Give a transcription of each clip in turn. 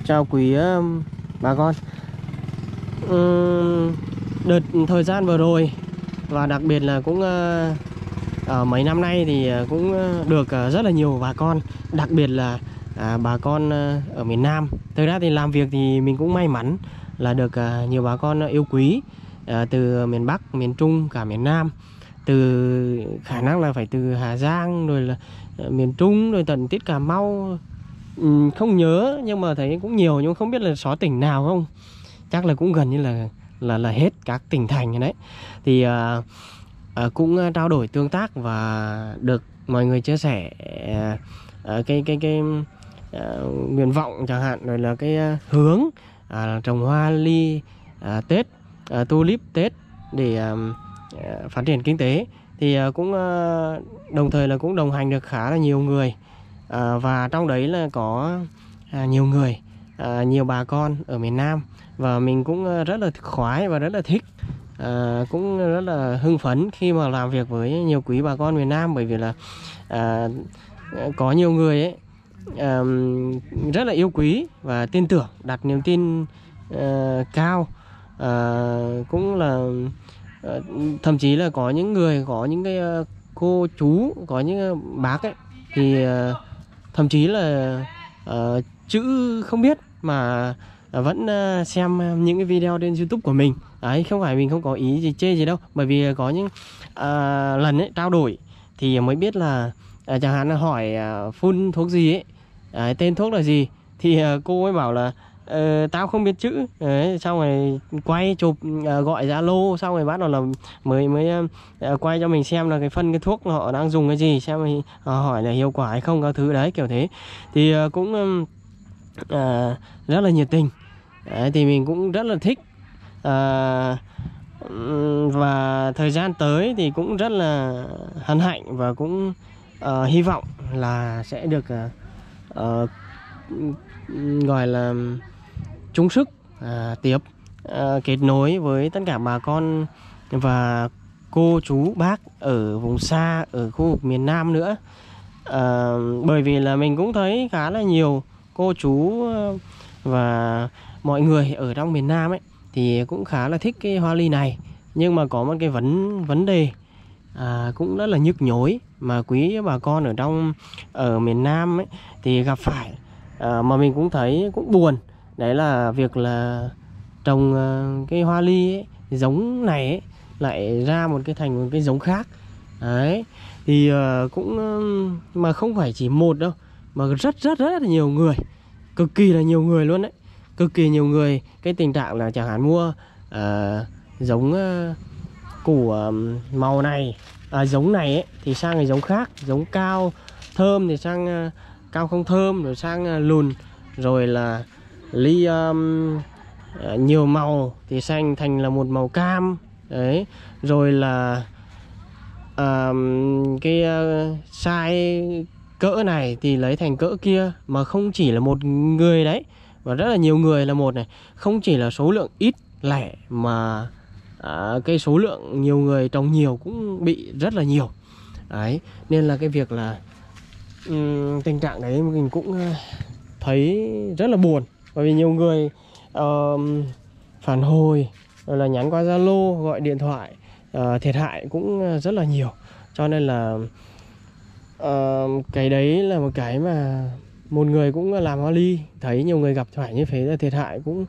chào quý bà con. Đợt thời gian vừa rồi và đặc biệt là cũng ở mấy năm nay thì cũng được rất là nhiều bà con, đặc biệt là bà con ở miền Nam. Thực ra thì làm việc thì mình cũng may mắn là được nhiều bà con yêu quý từ miền Bắc, miền Trung, cả miền Nam, từ khả năng là phải từ Hà Giang rồi là miền Trung rồi tận Tiết Cà Mau, không nhớ nhưng mà thấy cũng nhiều, nhưng không biết là xóa tỉnh nào không, chắc là cũng gần như là hết các tỉnh thành đấy. Thì cũng trao đổi tương tác và được mọi người chia sẻ cái nguyện vọng chẳng hạn, rồi là cái hướng trồng hoa ly Tết, tulip Tết để phát triển kinh tế. Thì cũng đồng thời là cũng đồng hành được khá là nhiều người, và trong đấy là có nhiều người, nhiều bà con ở miền Nam, và mình cũng rất là khoái và rất là thích, cũng rất là hưng phấn khi mà làm việc với nhiều quý bà con miền Nam, bởi vì là có nhiều người ấy rất là yêu quý và tin tưởng, đặt niềm tin cao, cũng là thậm chí là có những người, có những cái cô chú, có những bác ấy thì thậm chí là chữ không biết mà vẫn xem những cái video trên YouTube của mình. Đấy, không phải mình không có ý gì chê gì đâu, bởi vì có những lần ấy trao đổi thì mới biết là chẳng hạn là hỏi phun thuốc gì ấy, tên thuốc là gì, thì cô ấy bảo là tao không biết chữ. Đấy, xong rồi quay chụp, gọi Zalo, xong rồi bắt đầu là mới quay cho mình xem là cái phân cái thuốc họ đang dùng cái gì, xem rồi hỏi là hiệu quả hay không, các thứ đấy, kiểu thế. Thì cũng rất là nhiệt tình. Đấy, thì mình cũng rất là thích, và thời gian tới thì cũng rất là hân hạnh và cũng hy vọng là sẽ được gọi là chung sức tiếp kết nối với tất cả bà con và cô chú bác ở vùng xa, ở khu vực miền Nam nữa. Bởi vì là mình cũng thấy khá là nhiều cô chú và mọi người ở trong miền Nam ấy thì cũng khá là thích cái hoa ly này, nhưng mà có một cái vấn đề cũng rất là nhức nhối mà quý bà con ở miền Nam ấy thì gặp phải, mà mình cũng thấy cũng buồn. Đấy là việc là trồng cái hoa ly ấy, giống này ấy, lại ra một cái giống khác. Đấy, thì cũng mà không phải chỉ một đâu, mà rất là nhiều người, cực kỳ là nhiều người luôn đấy, cực kỳ nhiều người. Cái tình trạng là chẳng hạn mua giống củ màu này, giống này ấy, thì sang cái giống khác, giống cao thơm thì sang cao không thơm, rồi sang lùn, rồi là ly nhiều màu thì xanh thành là một màu cam. Đấy, rồi là cái size cỡ này thì lấy thành cỡ kia, mà không chỉ là một người đấy, và rất là nhiều người là một này, không chỉ là số lượng ít lẻ mà cái số lượng nhiều người trồng nhiều cũng bị rất là nhiều. Đấy, nên là cái việc là tình trạng đấy mình cũng thấy rất là buồn, bởi vì nhiều người phản hồi rồi là nhắn qua Zalo, gọi điện thoại, thiệt hại cũng rất là nhiều. Cho nên là cái đấy là một cái mà một người cũng làm hoa ly thấy nhiều người gặp phải như thế là thiệt hại cũng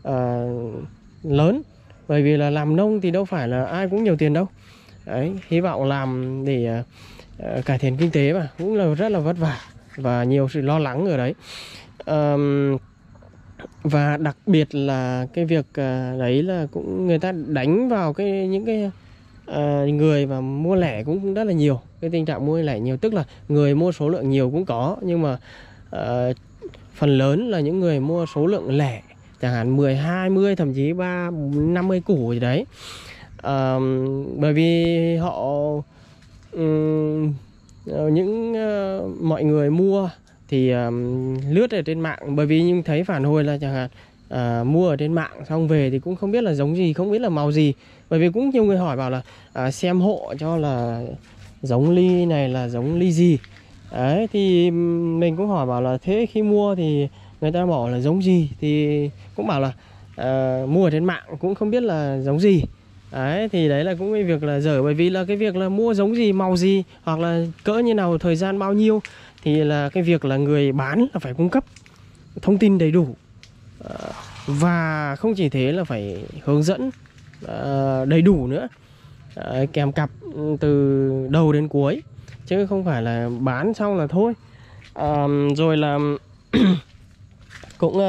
lớn, bởi vì là làm nông thì đâu phải là ai cũng nhiều tiền đâu. Đấy, hy vọng làm để cải thiện kinh tế mà cũng là rất là vất vả và nhiều sự lo lắng ở đấy. Và đặc biệt là cái việc đấy là cũng người ta đánh vào những cái người mà mua lẻ cũng rất là nhiều. Cái tình trạng mua lẻ nhiều tức là người mua số lượng nhiều cũng có, nhưng mà phần lớn là những người mua số lượng lẻ, chẳng hạn 10, 20, thậm chí 50 củ gì đấy. Bởi vì họ mọi người mua thì lướt ở trên mạng, bởi vì nhưng thấy phản hồi là chẳng hạn mua ở trên mạng xong về thì cũng không biết là giống gì, không biết là màu gì. Bởi vì cũng nhiều người hỏi bảo là xem hộ cho là giống ly này là giống ly gì. Đấy, thì mình cũng hỏi bảo là thế khi mua thì người ta bảo là giống gì thì cũng bảo là mua ở trên mạng cũng không biết là giống gì. Đấy, thì đấy là cũng cái việc là dở, bởi vì là cái việc là mua giống gì, màu gì, hoặc là cỡ như nào, thời gian bao nhiêu, thì là cái việc là người bán là phải cung cấp thông tin đầy đủ. Và không chỉ thế là phải hướng dẫn đầy đủ nữa, kèm cặp từ đầu đến cuối, chứ không phải là bán xong là thôi. Rồi là cũng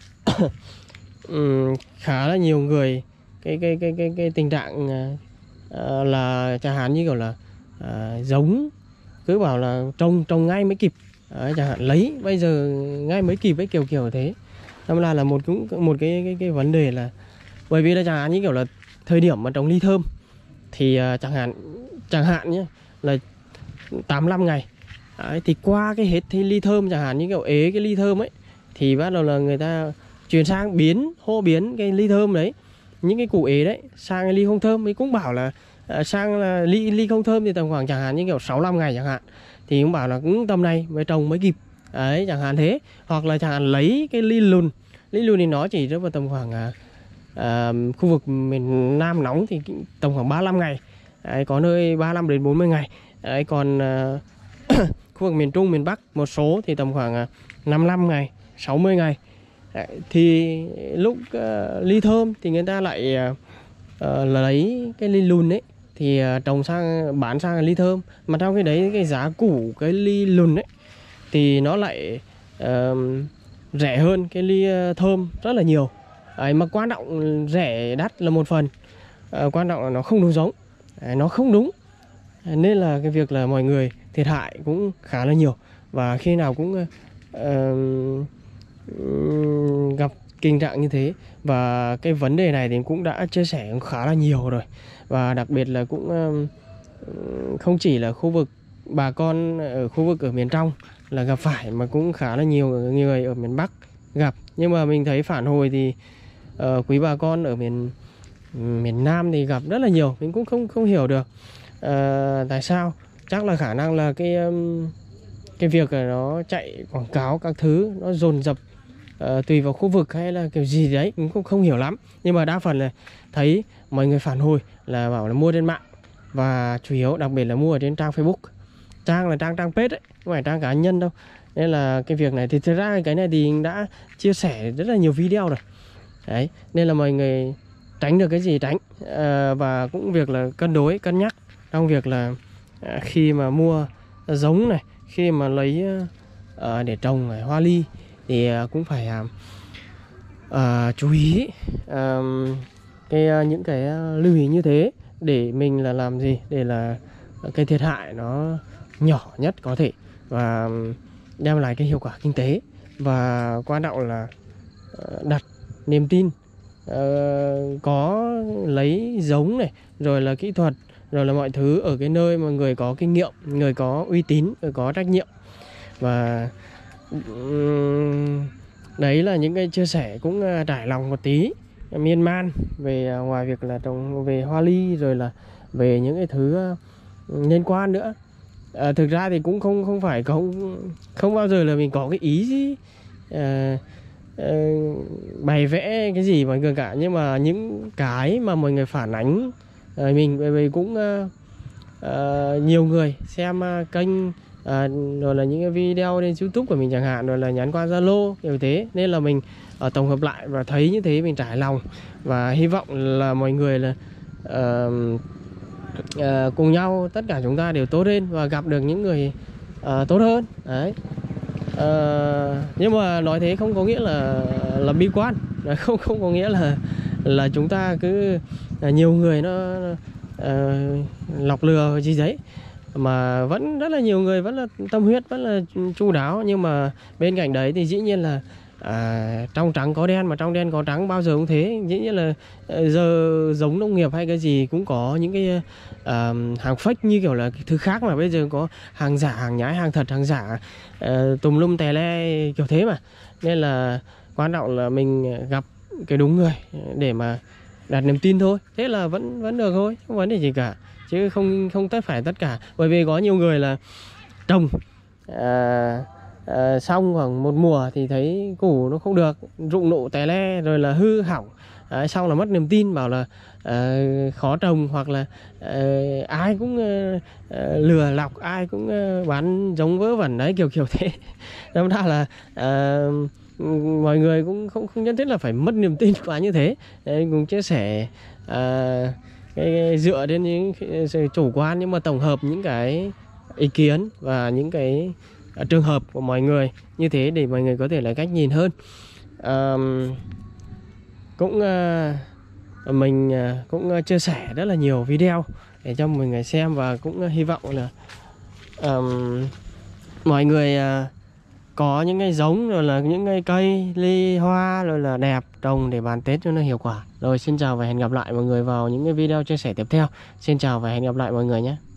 khá là nhiều người cái tình trạng là chẳng hạn như kiểu là giống cứ bảo là trồng ngay mới kịp. Đấy, chẳng hạn lấy bây giờ ngay mới kịp ấy, kiểu thế. Nên là một cái vấn đề là bởi vì là chẳng hạn như kiểu là thời điểm mà trồng ly thơm thì chẳng hạn nhé là 85 ngày. Đấy, thì qua cái hết thì ly thơm, chẳng hạn như kiểu ế cái ly thơm ấy, thì bắt đầu là người ta chuyển sang hô biến cái ly thơm đấy, những cái củ ế đấy sang cái ly không thơm. Thì cũng bảo là sang là ly không thơm thì tầm khoảng chẳng hạn như kiểu 65 ngày chẳng hạn, thì cũng bảo là cũng tầm này mới trồng mới kịp. Đấy, chẳng hạn thế. Hoặc là chẳng hạn lấy cái ly lùn thì nó chỉ rơi vào tầm khoảng khu vực miền Nam nóng thì tầm khoảng 35 ngày. Đấy, có nơi 35 đến 40 ngày. Đấy, còn khu vực miền Trung, miền Bắc một số thì tầm khoảng 55 ngày, 60 ngày. Đấy, thì lúc ly thơm thì người ta lại lấy cái ly lùn ấy thì trồng sang bán sang ly thơm. Mà trong cái đấy cái giá củ cái ly lùn ấy thì nó lại rẻ hơn cái ly thơm rất là nhiều. Đấy, mà quan trọng rẻ đắt là một phần, quan trọng là nó không đúng giống. Đấy, nó không đúng, nên là cái việc là mọi người thiệt hại cũng khá là nhiều. Và khi nào cũng gặp tình trạng như thế. Và cái vấn đề này thì cũng đã chia sẻ khá là nhiều rồi. Và đặc biệt là cũng không chỉ là khu vực bà con ở khu vực ở miền trong là gặp phải, mà cũng khá là nhiều người ở miền Bắc gặp. Nhưng mà mình thấy phản hồi thì quý bà con ở miền Nam thì gặp rất là nhiều. Mình cũng không hiểu được tại sao. Chắc là khả năng là cái việc là nó chạy quảng cáo các thứ nó dồn dập tùy vào khu vực hay là kiểu gì đấy, mình cũng không hiểu lắm. Nhưng mà đa phần là thấy mọi người phản hồi là bảo là mua trên mạng, và chủ yếu đặc biệt là mua ở trên trang Facebook. Trang là trang page ấy, không phải trang cá nhân đâu. Nên là cái việc này thì thực ra cái này thì đã chia sẻ rất là nhiều video rồi. Đấy, nên là mọi người tránh được cái gì tránh. Và cũng việc là cân nhắc trong việc là khi mà mua giống này, khi mà lấy để trồng hoa ly thì cũng phải chú ý những cái lưu ý như thế, để mình là làm gì để là cái thiệt hại nó nhỏ nhất có thể và đem lại cái hiệu quả kinh tế. Và quan trọng là đặt niềm tin, có lấy giống này, rồi là kỹ thuật, rồi là mọi thứ ở cái nơi mà người có kinh nghiệm, người có uy tín, người có trách nhiệm. Và đấy là những cái chia sẻ cũng trải lòng một tí, miên man về ngoài việc là trồng về hoa ly, rồi là về những cái thứ liên quan nữa. Thực ra thì cũng không bao giờ là mình có cái ý gì bày vẽ cái gì mọi người cả. Nhưng mà những cái mà mọi người phản ánh mình, bởi vì cũng nhiều người xem kênh rồi là những cái video trên YouTube của mình chẳng hạn, rồi là nhắn qua Zalo kiểu thế. Nên là mình tổng hợp lại và thấy như thế mình trải lòng, và hy vọng là mọi người là cùng nhau tất cả chúng ta đều tốt lên và gặp được những người tốt hơn. Đấy. Nhưng mà nói thế không có nghĩa là bi quan, không có nghĩa là chúng ta cứ nhiều người nó lọc lừa gì đấy, mà vẫn rất là nhiều người vẫn là tâm huyết, vẫn là chu đáo. Nhưng mà bên cạnh đấy thì dĩ nhiên là trong trắng có đen, mà trong đen có trắng, bao giờ cũng thế. Dĩ nhiên là giờ giống nông nghiệp hay cái gì cũng có những cái hàng fake như kiểu là cái thứ khác, mà bây giờ có hàng giả, hàng nhái, hàng thật, hàng giả tùm lum tè le kiểu thế mà. Nên là quan trọng là mình gặp cái đúng người để mà đặt niềm tin thôi, thế là vẫn được thôi, không vấn đề gì cả. Chứ không phải tất cả, bởi vì có nhiều người là trồng xong khoảng một mùa thì thấy củ nó không được, rụng nụ tè le rồi là hư hỏng. Xong là mất niềm tin, bảo là khó trồng, hoặc là ai cũng lừa lọc, ai cũng bán giống vớ vẩn đấy, kiểu thế. Đâm ra là mọi người cũng không nhất thiết là phải mất niềm tin quá như thế. Đấy, cũng chia sẻ dựa đến những sự chủ quan, nhưng mà tổng hợp những cái ý kiến và những cái trường hợp của mọi người như thế để mọi người có thể là cách nhìn hơn. Mình cũng chia sẻ rất là nhiều video để cho mọi người xem, và cũng hy vọng là mọi người có những cái giống, rồi là những cái cây ly hoa rồi là đẹp trồng để bán Tết cho nó hiệu quả. Rồi xin chào và hẹn gặp lại mọi người vào những cái video chia sẻ tiếp theo. Xin chào và hẹn gặp lại mọi người nhé.